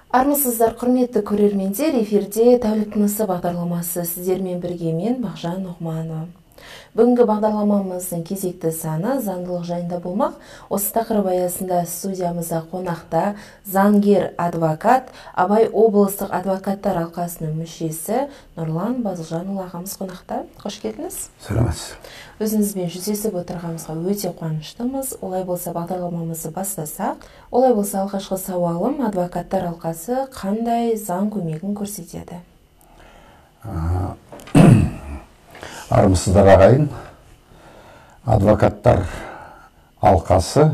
Армысыздар, құрметті көрермендер, эфирде тәулік тынысы бағдарламасы сіздермен бірге мен Бақжан Нұғманова. Бүгінгі бағдарламамыздың кезекті саны заңдылық жайында болмақ. Осы тақырып аясында студиямызда қонақта заңгер адвокат, Абай облыстық адвокаттар алқасының мүшесі Нұрлан Базылжанұлы ағамыз қонақта. Қош келдіңіз. Сәлеметсіз. Өзіңізбен жүздесіп отырғанымызға өте қуаныштымыз. Олай болса бағдарламамызды бастасақ. Олай болса алғашқы сауалым, адвокаттар алқасы қандай заң көмегін көрсетеді? Армысыздар ағайын. Адвокаттар алқасы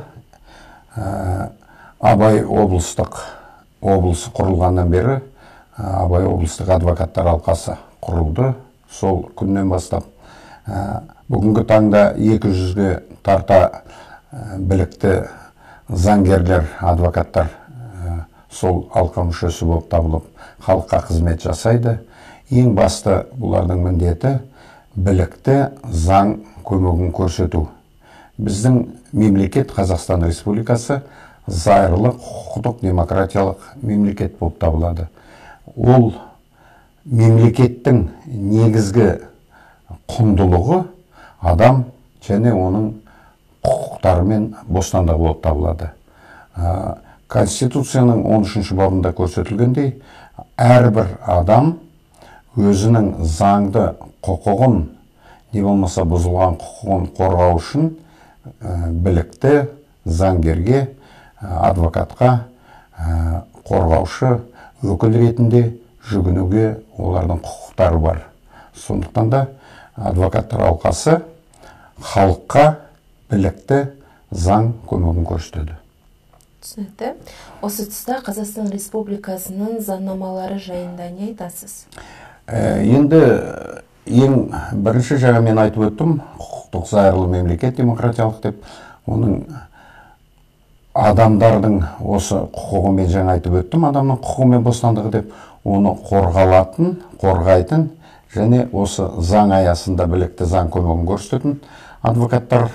Абай облысы құрылғаннан бері Абай облыстық адвокаттар алқасы құрылды. Сол күннен бастап бүгінгі таңда 200-ге тарта білікті заңгерлер, адвокаттар сол алқа мүшесі болып табылып халыққа қызмет жасайды. Ең басты бұлардың міндеті білікті заң көмегін көрсету. Біздің мемлекет Қазақстан Республикасы зайырлы құқықтық демократиялық мемлекет болып табылады. Ол мемлекеттің негізгі құндылығы адам және оның құқықтары мен бостандығы болып табылады. Конституцияның 13-ші бабында көрсетілгендей, әрбір адам өзінің заңды құқығын, не болмаса бұзылған құқығын қорғау үшін білікті заңгерге, адвокатқа, қорғаушы өкіл ретінде жүгінуге олардың құқықтары бар. Сондықтан да адвокаттар алқасы халыққа білікті заң көмегін көрсетеді. Түсінікті. Осы тұста Қазақстан Республикасының заңнамалары жайында не айтасыз? Енді ең бірінші жаңа мен айтып өттім, құқықтық зайырлы мемлекет демократиялық деп, оның адамдардың осы құқығымен жаңа айтып өттім, адамның құқығы мен бостандығы деп, оны қорғайтын және осы заң аясында білікті заң көмегін көрсететін адвокаттар.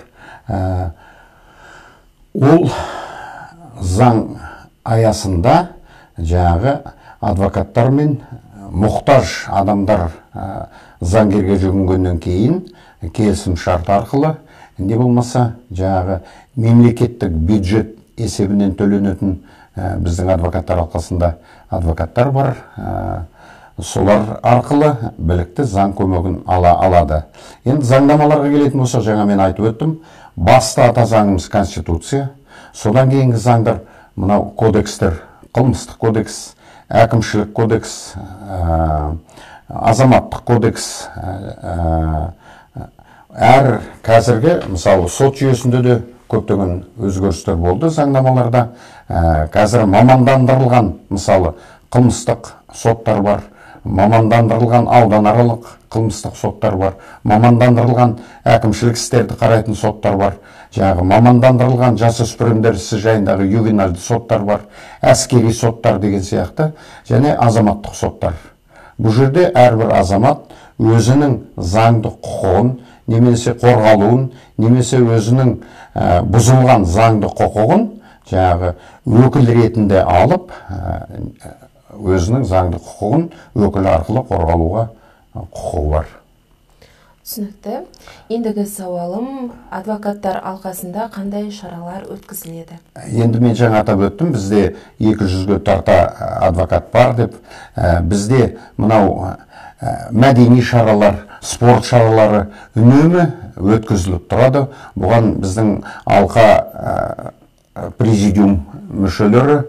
Ол заң аясында жаңағы адвокаттар мен мұқтаж адамдар заңгерге жүгінгеннен кейін келісім шарт арқылы, не болмаса жаңағы мемлекеттік бюджет есебінен төленетін біздің адвокаттар алқасында адвокаттар бар. Солар арқылы білікті заң көмегін алады. Енді заңнамаларға келетін болса, жаңа мен айтып өттім, басты ата заңымыз Конституция. Содан кейінгі заңдар мынау кодекстер, қылмыстық кодекс, әкімшілік кодекс, азаматтық кодекс. Әр қазіргі, мысалы, сот жүйесінде де көптеген өзгерістер болды заңнамаларда. Қазір мамандандырылған, мысалы, қылмыстық соттар бар, мамандандырылған ауданаралық қылмыстық соттар бар, мамандандырылған әкімшілік істерді қарайтын соттар бар, жаңағы мамандандырылған жасөспірімдер ісі жайындағы ювенальды соттар бар, әскери соттар деген сияқты, және азаматтық соттар. Бұл жерде әрбір азамат өзінің заңды құқығын, немесе қорғалуын, немесе өзінің бұзылған заңды құқығын жаңағы өкіл ретінде алып, өзінің заңды құқығын өкіл арқылы қорғалуға құқығы бар. Түсінікті. Ендігі сауалым, адвокаттар алқасында қандай шаралар өткізіледі? Енді мен жаңа атап өттім, бізде 200-ге тарта адвокат бар деп. Бізде мынау мәдени шаралар, спорт шаралары үнемі өткізіліп тұрады. Бұған біздің алқа президиум мүшелері,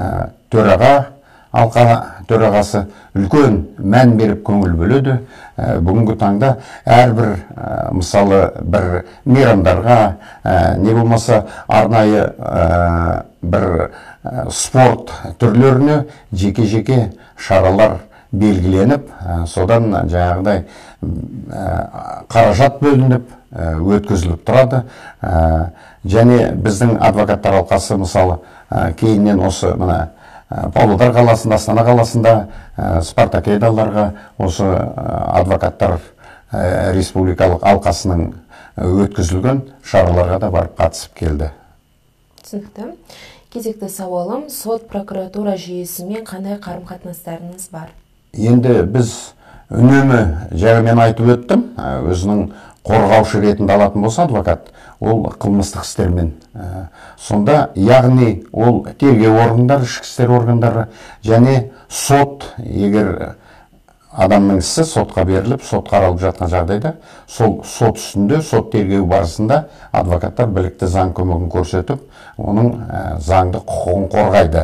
алқа төрағасы үлкен мән беріп көңіл бөледі. Бүгінгі таңда әрбір мысалы бір мейрамдарға, не болмаса арнайы бір спорт түрлеріне жеке-жеке шаралар белгіленіп, содан жаңағыдай қаражат бөлініп өткізіліп тұрады. Және біздің адвокаттар алқасы мысалы кейіннен осы мына Павлодар қаласында, Астана қаласында спартакиадаларға осы адвокаттар республикалық алқасының өткізілген шараларға да барып қатысып келді. Түсінікті. Кезекті сауалым, сот прокуратура жүйесімен қандай қарым-қатынастарыңыз бар? Енді біз үнемі жаңа мен айтып өттім, өзінің қорғаушы ретінде алатын болса адвокат, ол қылмыстық істермен. Сонда, яғни ол тергеу органдары, ішкі істер органдары және сот, егер адамның ісі сотқа беріліп, сот қаралып жатқан жағдайда, сол сот үстінде, сот тергеу барысында адвокаттар білікті заң көмегін көрсетіп, оның заңды құқығын қорғайды.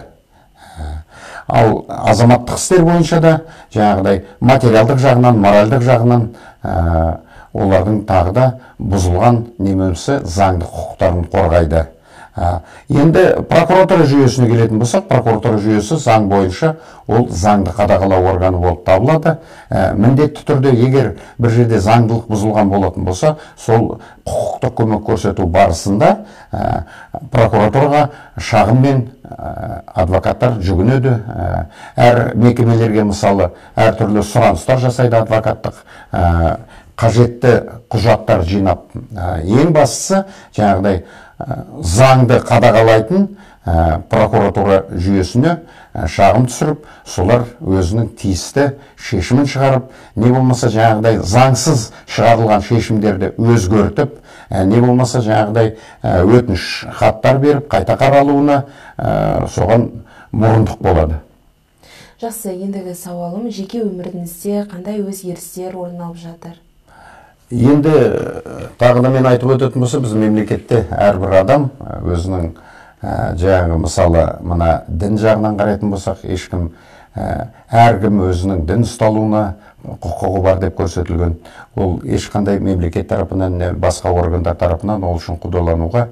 Ал азаматтық істер бойынша да жаңағыдай материалдық жағынан, моральдық жағынан олардың тағы да бұзылған немесе заңды құқықтарын қорғайды. Енді прокуратура жүйесіне келетін болсақ, прокуратура жүйесі заң бойынша ол заңды қадағалау органы болып табылады. Міндетті түрде егер бір жерде заңдылық бұзылған болатын болса, сол құқықтық көмек көрсету барысында прокуратураға шағыммен адвокаттар жүгінеді. Әр мекемелерге мысалы әртүрлі сұраныстар жасайды адвокаттық, қажетті құжаттар жинап. Ең бастысы жаңағыдай заңды қадағалайтын прокуратура жүйесіне шағым түсіріп, солар өзінің тиісті шешімін шығарып, не болмаса жаңағыдай заңсыз шығарылған шешімдерді өзгертіп, не болмаса жаңағыдай өтініш хаттар беріп, қайта қаралуына соған мұрындық болады. Жақсы, ендігі сауалым, жеке өміріңізде қандай өзгерістер орын алып жатыр? Енді тағы да мен айтып өтетін болса, біз мемлекетте әрбір адам өзінің жаңағы мысалы мына дін жағынан қарайтын болсақ, ешкім әркім өзінің дін ұсталуына құқығы бар деп көрсетілген. Ол ешқандай мемлекет тарапынан, не басқа органдар тарапынан ол үшін қудалануға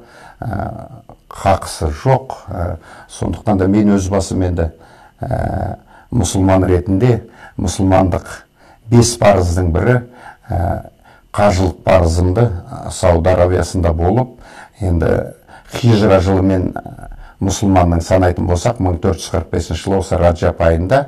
қақысы жоқ. Сондықтан да мен өз басым енді мұсылман ретінде мұсылмандық 5 парыздың бірі қажылық парызымды Сауд Арабиясында болып, енді хижра жылы мен мұсылманның санайтын болсақ, 1445 жылы осы Раджаб айында,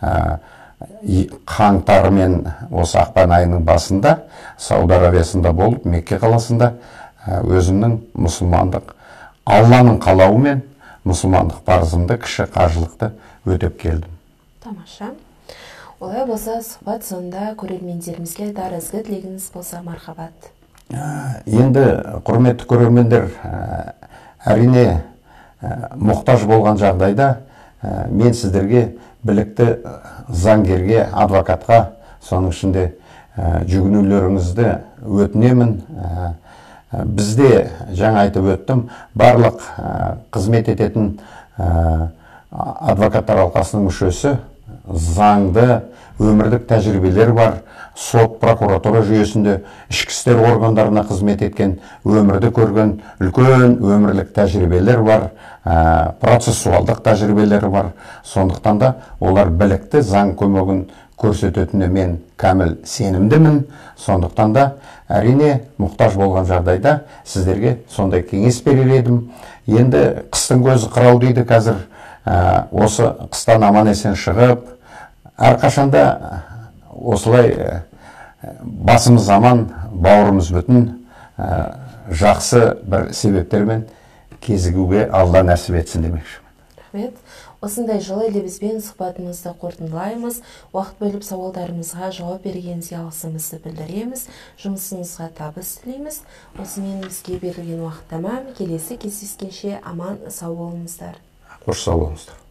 қаңтар мен осы ақпан айының басында Сауд Арабиясында болып, Мекке қаласында өзімнің мұсылмандық, Алланың қалауымен мұсылмандық парызымды, кіші қажылықты өтеп келдім. Тамаша. Олай болса, сұхбат соңында көрермендерімізге айтар ізгі тілегіңіз болса мархабат. Енді құрметті көрермендер, әрине мұқтаж болған жағдайда мен сіздерге білікті заңгерге, адвокатқа, соның ішінде жүгінулеріңізді өтінемін. Бізде жаңа айтып өттім, барлық қызмет ететін адвокаттар алқасының мүшесі заңды өмірлік тәжірибелер бар, сот прокуратура жүйесінде ішкі істер органдарына қызмет еткен, өмірді көрген үлкен өмірлік тәжірибелер бар, процессуалдық тәжірибелері бар. Сондықтан да олар білікті заң көмегін көрсететініне мен кәміл сенімдімін. Сондықтан да әрине мұқтаж болған жағдайда сіздерге сондай кеңес берер едім. Енді қыстың көзі қырау дейді қазір. Осы қыстан аман есен шығып, әрқашанда осылай басымыз аман, бауырымыз бүтін, жақсы бір себептермен кезігуге Алла нәсіп етсін демекшімін. Рахмет. Осындай жылы лебізбен сұхбатымызды қорытындылаймыз. Уақыт бөліп сауалдарымызға жауап бергеніңізге алғысымызды білдіреміз. Жұмысыңызға табыс тілейміз. Осымен бізге берілген уақыт тамам. Келесі кездескенше аман сау болыңыздар. Қош сау болыңыздар.